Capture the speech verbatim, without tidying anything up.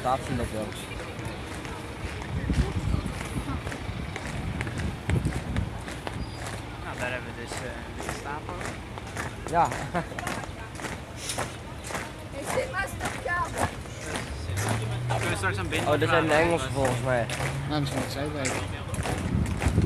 staat zien dat wel. Nou, daar hebben we dus uh, de Gestapo. Ja. Kunnen we straks aan binnen? Oh, dit zijn de Engelsen volgens mij. Nou, misschien wat zij weten.